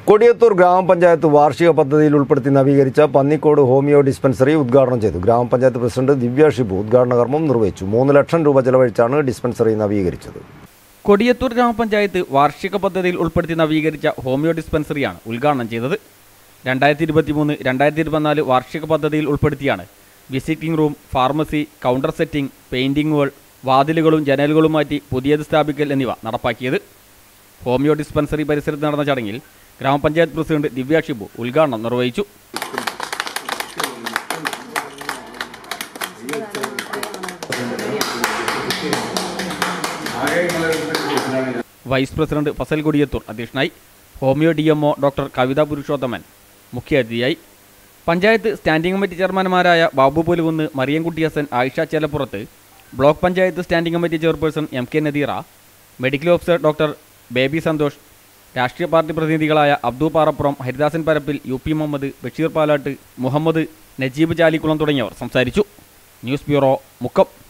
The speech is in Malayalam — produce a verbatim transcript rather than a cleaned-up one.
കൊടിയത്തൂർ ഗ്രാമപഞ്ചായത്ത് വാർഷിക പദ്ധതിയിൽ ഉൾപ്പെടുത്തി നവീകരിച്ച പന്നിക്കോട് ഹോമിയോ ഡിസ്പെൻസറി ഉദ്ഘാടനം ചെയ്തു. ഗ്രാമപഞ്ചായത്ത് പ്രസിഡന്റ് ദിവ്യ ഷിബു ഉദ്ഘാടന കർമ്മം നിർവഹിച്ചു. മൂന്ന് ലക്ഷം രൂപ ചെലവഴിച്ചാണ് ഡിസ്പെൻസറി നവീകരിച്ചത്. കൊടിയത്തൂർ ഗ്രാമപഞ്ചായത്ത് വാർഷിക പദ്ധതിയിൽ ഉൾപ്പെടുത്തി നവീകരിച്ച ഹോമിയോ ഡിസ്പെൻസറിയാണ് ഉദ്ഘാടനം ചെയ്തത്. രണ്ടായിരത്തി ഇരുപത്തി മൂന്ന് രണ്ടായിരത്തി ഇരുപത്തിനാല് വാർഷിക പദ്ധതിയിൽ ഉൾപ്പെടുത്തിയാണ് visiting room, pharmacy, counter setting, പെയിന്റിങ്ങുകൾ, വാതിലുകളും ജനലുകളും മാറ്റി പുതിയത് സ്ഥാപിക്കൽ എന്നിവ നടപ്പാക്കിയത്. ഹോമിയോ ഡിസ്പെൻസറി പരിസരത്ത് നടന്ന ചടങ്ങിൽ ഗ്രാമപഞ്ചായത്ത് പ്രസിഡന്റ് ദിവ്യ ഷിബു ഉദ്ഘാടനം നിർവഹിച്ചു. വൈസ് പ്രസിഡന്റ് ഫസൽ കൊടിയത്തൂർ അധ്യക്ഷനായി. Homeo D M O doctor Kavitha Purushothaman മുഖ്യാതിഥിയായി. പഞ്ചായത്ത് സ്റ്റാൻഡിംഗ് കമ്മിറ്റി ചെയർമാൻമാരായ Babu Pulukunnu, Mariyamkutty Hasan, Ayisha Chelappurath, block panchayat standing committee chairperson M K Nadeera, medical officer doctor Baby Santhosh, രാഷ്ട്രീയ പാർട്ടി പ്രതിനിധികളായ അബ്ദു പാറപ്പുറം, ഹരിദാസൻ പരപ്പിൽ, യു പി മുഹമ്മദ്, ബഷീർ പാലാട്ട്, മുഹമ്മദ്, നജീബ് ചാലിക്കുളം തുടങ്ങിയവർ സംസാരിച്ചു. News bureau, Mukkam.